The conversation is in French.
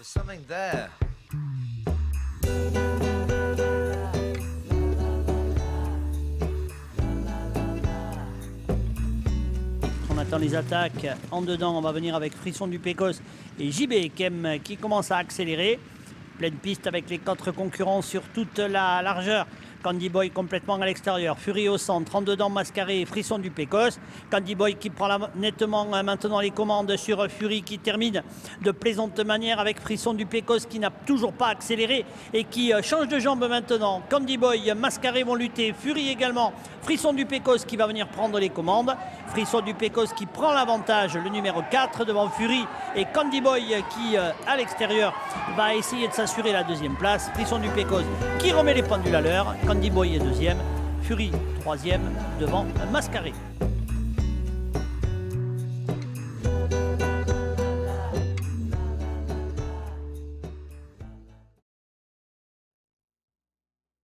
something there. On attend les attaques en dedans. On va venir avec Frisson du Pécos et JB qui commence à accélérer. Pleine piste avec les 4 concurrents sur toute la largeur. Candy Boy complètement à l'extérieur. Fury au centre. En dedans, Mascaré et Frisson du Pécos. Candy Boy qui prend nettement maintenant les commandes sur Fury qui termine de plaisante manière avec Frisson du Pécos qui n'a toujours pas accéléré et qui change de jambe maintenant. Candy Boy, Mascaré vont lutter. Fury également. Frisson du Pécos qui va venir prendre les commandes. Frisson du Pécos qui prend l'avantage, le numéro 4 devant Fury. Et Candy Boy qui, à l'extérieur, va essayer de s'assurer la deuxième place. Frisson du Pécos qui remet les pendules à l'heure. Candy Boy est deuxième, Fury troisième devant Mascaré.